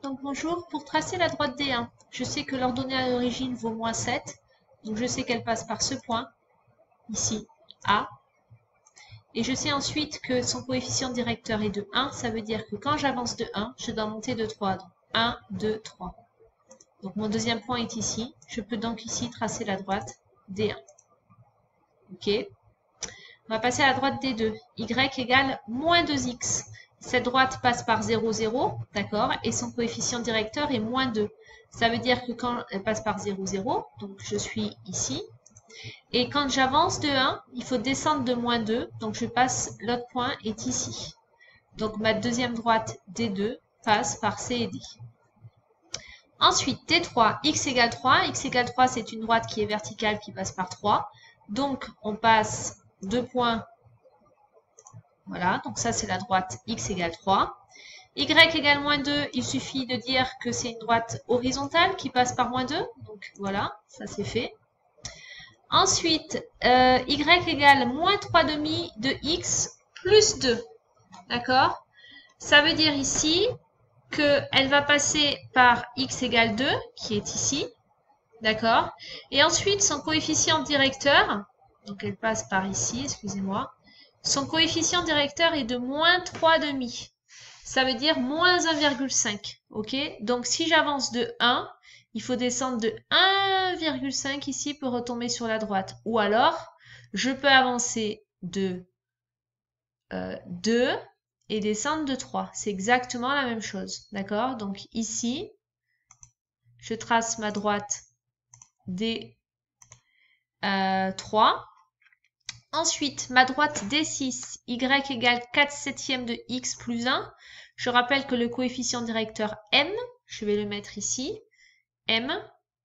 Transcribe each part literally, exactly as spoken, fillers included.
Donc bonjour, pour tracer la droite D un, je sais que l'ordonnée à l'origine vaut moins sept, donc je sais qu'elle passe par ce point, ici, A. Et je sais ensuite que son coefficient directeur est de un, ça veut dire que quand j'avance de un, je dois monter de trois. Donc un, deux, trois. Donc mon deuxième point est ici, je peux donc ici tracer la droite D un. Ok. On va passer à la droite D deux. Y égale moins deux x. Cette droite passe par zéro, zéro, d'accord, et son coefficient directeur est moins deux. Ça veut dire que quand elle passe par zéro, zéro, donc je suis ici, et quand j'avance de un, il faut descendre de moins deux, donc je passe, l'autre point est ici. Donc ma deuxième droite D deux passe par C et D. Ensuite, D trois, x égale trois. X égale trois, c'est une droite qui est verticale qui passe par trois. Donc on passe deux points. Voilà, donc ça c'est la droite x égale trois. Y égale moins deux, il suffit de dire que c'est une droite horizontale qui passe par moins deux. Donc voilà, ça c'est fait. Ensuite, euh, y égale moins trois demi de x plus deux. D'accord? Ça veut dire ici qu'elle va passer par x égale deux, qui est ici. D'accord? Et ensuite, son coefficient directeur, donc elle passe par ici, excusez-moi. Son coefficient directeur est de moins trois demi. Ça veut dire moins un virgule cinq. Ok? Donc si j'avance de un, il faut descendre de un virgule cinq ici pour retomber sur la droite. Ou alors, je peux avancer de euh, deux et descendre de trois. C'est exactement la même chose. D'accord? Donc ici, je trace ma droite D trois. Ensuite, ma droite D six, y égale quatre septièmes de x plus un. Je rappelle que le coefficient directeur m, je vais le mettre ici, m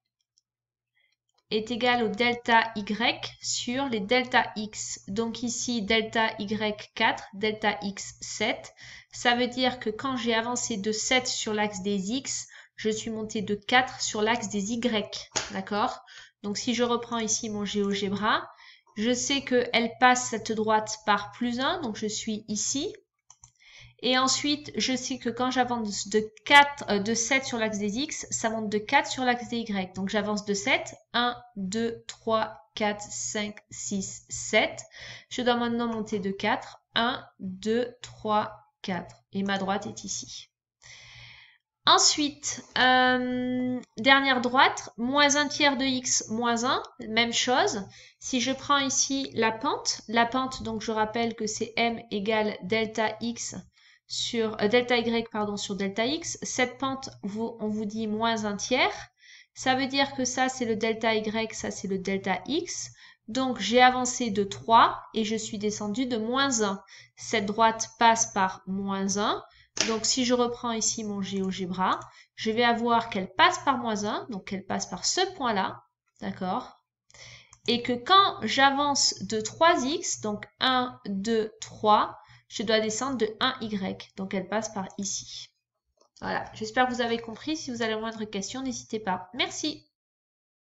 est égal au delta y sur les delta x. Donc ici, delta y quatre, delta x sept. Ça veut dire que quand j'ai avancé de sept sur l'axe des x, je suis monté de quatre sur l'axe des y. D'accord? Donc si je reprends ici mon GeoGebra, je sais qu'elle passe cette droite par plus un, donc je suis ici. Et ensuite, je sais que quand j'avance de, quatre, euh, de sept sur l'axe des x, ça monte de quatre sur l'axe des y. Donc j'avance de sept, un, deux, trois, quatre, cinq, six, sept. Je dois maintenant monter de quatre, un, deux, trois, quatre. Et ma droite est ici. Ensuite, euh, dernière droite, moins un tiers de x, moins un, même chose. Si je prends ici la pente, la pente, donc je rappelle que c'est m égale delta x sur, euh, delta y, pardon, sur delta x. Cette pente, vous, on vous dit moins un tiers. Ça veut dire que ça, c'est le delta y, ça, c'est le delta x. Donc, j'ai avancé de trois et je suis descendu de moins un. Cette droite passe par moins un. Donc, si je reprends ici mon GeoGebra, je vais avoir qu'elle passe par moins un, donc qu'elle passe par ce point-là, d'accord? Et que quand j'avance de trois x, donc un, deux, trois, je dois descendre de un y, donc elle passe par ici. Voilà, j'espère que vous avez compris. Si vous avez la moindre question, n'hésitez pas. Merci.